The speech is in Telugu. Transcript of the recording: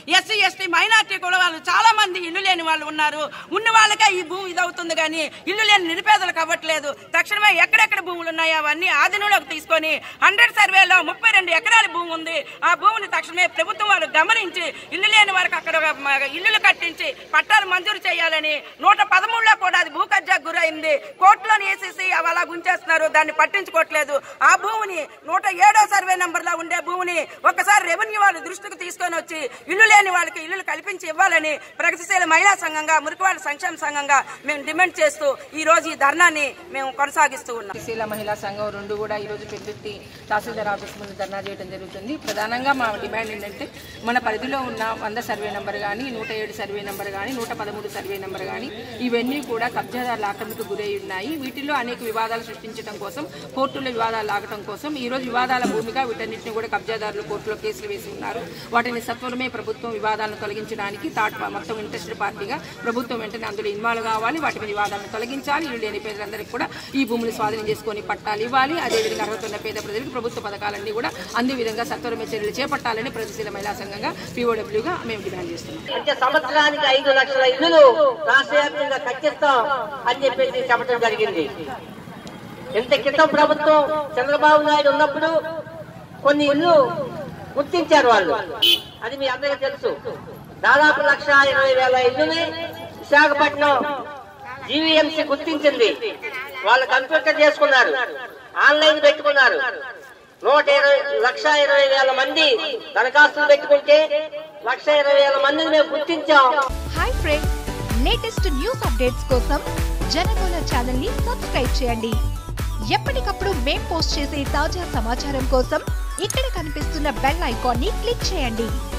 ఎస్సీ ఎస్టీ మైనార్టీ కూడా వాళ్ళు చాలా మంది ఇల్లు లేని వాళ్ళు ఉన్నారు. ఉన్న వాళ్ళకే ఈ భూమి ఇదవుతుంది కానీ ఇల్లు లేని నిరుపేదలకు అవ్వట్లేదు. తక్షణమే ఎక్కడెక్కడ భూములు ఉన్నాయో అవన్నీ ఆధీనంలోకి తీసుకొని 100 సర్వేలో 32 ఎకరాల భూమి ఉంది. ఆ భూమిని తక్షణమే ప్రభుత్వం వాళ్ళు గమనించి ఇల్లు లేని వారికి అక్కడ ఇల్లులు కట్టించి పట్టాలు మంజూరు చేయాలని 113లో కూడా అది భూ కబ్జాకు గురైంది. కోర్టులోని వేసేసి అలా గుంచేస్తున్నారు, దాన్ని పట్టించుకోవట్లేదు. ఆ భూమిని 107వ సర్వే నంబర్ లో ఉండే భూమిని ఒకసారి రెవెన్యూ వాళ్ళు దృష్టికి తీసుకొని వచ్చి ఇల్లు లేని వాళ్ళకి ఇల్లులు కల్పించి ఇవ్వాలని ప్రగతిశీల మహిళా సంఘంగా మురికివాడ సంక్షేమ సంఘంగా మేము డిమాండ్ చేస్తూ ఈ రోజు ఈ ధర్నాన్ని మేము కొనసాగిస్తూ ఉన్నాం. ప్రగతిశీల మహిళా సంఘం 2 కూడా ఈ రోజు పెద్దుర్తి తహసీల్దార్ ఆఫీస్ ముందు ధర్నా చేయడం జరుగుతుంది. ప్రధానంగా మా డిమాండ్ ఏంటంటే మన పరిధిలో ఉన్న 100 సర్వే నంబర్ కానీ 107 సర్వే నంబర్ కానీ 113 సర్వే నంబర్ కానీ ఇవన్నీ కూడా కబ్జాదారుల ఆక్రమణకు గురై ఉన్నాయి. వీటిలో అనేక వివాదాలు సృష్టించడం కోసం, కోర్టులో వివాదాలు ఆగటం కోసం ఈ రోజు వివాదాల భూమిగా వీటన్నిటిని కూడా కబ్జాదారులు కోర్టులో కేసులు వేసి ఉన్నారు. వాటిని సత్వరమే ప్రభుత్వం వివాదాలను తొలగించడానికి మొత్తం ఇంట్రెస్టెడ్ పార్టీగా ప్రభుత్వం వెంటనే అందులో ఇన్వాల్వ్ కావాలి. వాటి మీద వివాదాలను తొలగించాలి. ఇల్లు లేని పేదలందరికీ కూడా ఈ భూమిని స్వాధీనం చేసుకొని పట్టాలు ఇవ్వాలి. అదేవిధంగా అర్హత ఉన్న పేద ప్రజలకు ప్రభుత్వ పథకాలన్నీ కూడా అందే విధంగా సత్వరమే చర్యలు చేపట్టాలని ప్రగతిశీల మహిళా సంఘంగా POWగా మేము డిమాండ్ చేస్తున్నాం. సంవత్సరానికి 5 లక్షల ఇల్లులు రాష్ట్ర వ్యాప్తంగా కట్టిస్తాం అని చెప్పేసి చెప్పడం జరిగింది. ఇంత క్రితం ప్రభుత్వం చంద్రబాబు నాయుడు ఉన్నప్పుడు కొన్ని ఇల్లు గుర్తించారు వాళ్ళు, అది మీ అందరికీ తెలుసు. దాదాపు 1,20,000 ఇల్లుని విశాఖపట్నం GVMC గుర్తించింది. వాళ్ళు కంప్యూటర్ చేసుకున్నారు, ఆన్లైన్ పెట్టుకున్నారు. 1,20,000 మంది దరఖాస్తులు పెట్టుకుంటే 1,20,000 మందిని మేము గుర్తించాం. Hi friends, latest news updates కోసం జనగోళ ఛానల్ ని సబ్స్క్రైబ్ చేయండి. ఎప్పటికప్పుడు మేం పోస్ట్ చేసే తాజా సమాచారం కోసం ఇక్కడ కనిపిస్తున్న బెల్ ఐకాన్ ని క్లిక్ చేయండి.